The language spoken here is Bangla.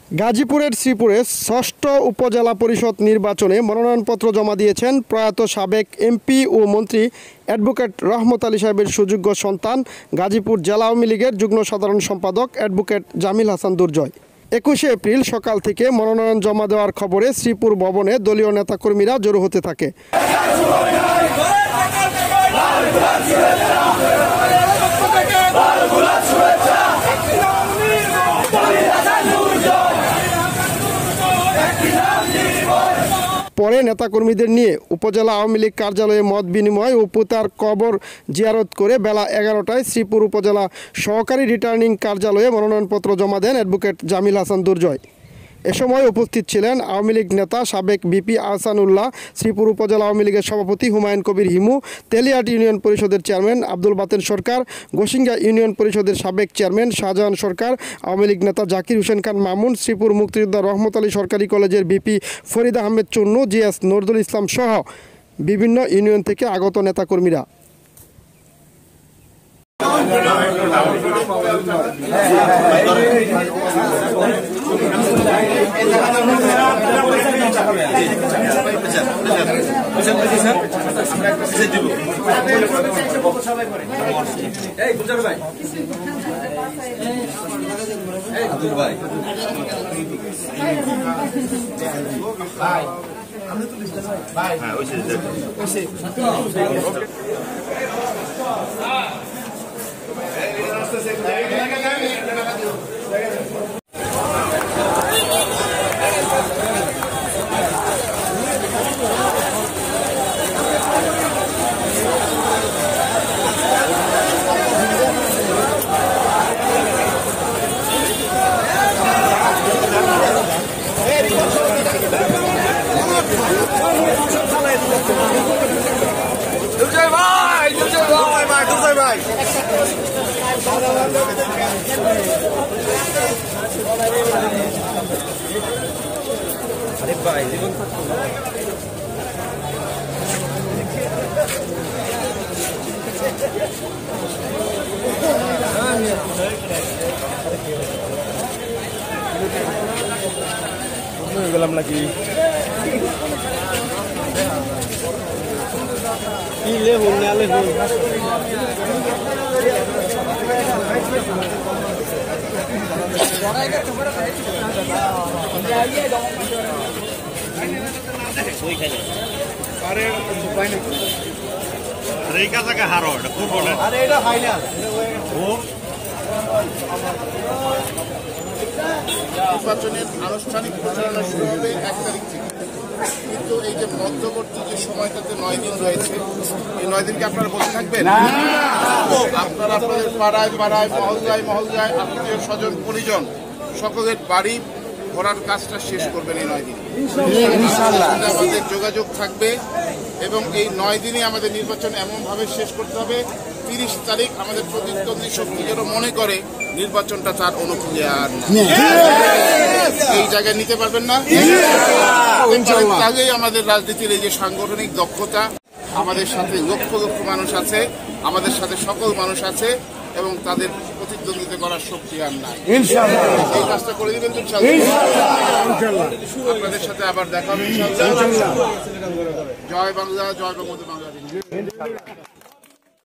গাজীপুরের শ্রীপুরে ষষ্ঠ উপজেলা পরিষদ নির্বাচনে মনোনয়নপত্র জমা দিয়েছেন প্রয়াত সাবেক এমপি ও মন্ত্রী অ্যাডভোকেট রহমত আলী সাহেবের সুযোগ্য সন্তান গাজীপুর জেলা আওয়ামী লীগের যুগ্ম সাধারণ সম্পাদক অ্যাডভোকেট জামিল হাসান দুর্জয়। 21 এপ্রিল সকাল থেকে মনোনয়ন জমা দেওয়ার খবরে শ্রীপুর ভবনে দলীয় নেতাকর্মীরা জড়ো হতে থাকে। পরে নেতাকর্মীদের নিয়ে উপজেলা আওয়ামী লীগ কার্যালয়ে মত বিনিময় ও পুতার কবর জিয়ারত করে বেলা 11টায় শ্রীপুর উপজেলা সহকারী রিটার্নিং কার্যালয়ে মনোনয়নপত্র জমা দেন অ্যাডভোকেট জামিল হাসান দুর্জয়। এ সময় উপস্থিত ছিলেন আওয়ামী লীগ নেতা সাবেক ভিপি আহসানুল্লাহ, শ্রীপুর উপজেলা আওয়ামী লীগের সভাপতি হুমায়ুন কবির হিমু, তেলিয়াট ইউনিয়ন পরিষদের চেয়ারম্যান আব্দুল বাতেন সরকার, গোসিঙ্গা ইউনিয়ন পরিষদের সাবেক চেয়ারম্যান শাহজাহান সরকার, আওয়ামী লীগ নেতা জাকির হোসেন খান মামুন, শ্রীপুর মুক্তিযোদ্ধা রহমত আলী সরকারি কলেজের ভিপি ফরিদ আহমেদ চুন্নু, জিএস নজরুল ইসলাম সহ বিভিন্ন ইউনিয়ন থেকে আগত নেতাকর্মীরা। গেলাম নাকি নির্বাচনের আনুষ্ঠানিক প্রচারণা শুরু হবে 1 তারিখ থেকে, কিন্তু এই যে মধ্যবর্তী যে সময়টাতে 9 দিন রয়েছে, এই 9 দিনকে আপনারা বসে থাকবেন? আপনারা আপনাদের পাড়ায় পাড়ায়, মহল্লায় মহল্লায়, আত্মীয় স্বজন পরিজন সকলের বাড়ি ঘোরার কাজটা শেষ করবেন এই 9 দিন। আমাদের যোগাযোগ থাকবে এবং এই 9 দিনে আমাদের নির্বাচন এমনভাবে শেষ করতে হবে 30 তারিখ আমাদের প্রতিদ্বন্দ্বী শক্তি যেন মনে করে নির্বাচনটা তার অনুকূলে আর এই জায়গায় নিতে পারবেন না। আগেই আমাদের রাজনীতির এই যে সাংগঠনিক দক্ষতা, আমাদের সাথে লক্ষ লক্ষ মানুষ আছে, আমাদের সাথে সকল মানুষ আছে এবং তাদের প্রতিদ্বন্দ্বিতা করার শক্তি আর নাই। এই কাজটা করে দিবেন তো আপনাদের সাথে আবার দেখা হবে। জয় বাংলা, জয় বঙ্গবন্ধু বাংলাদেশ।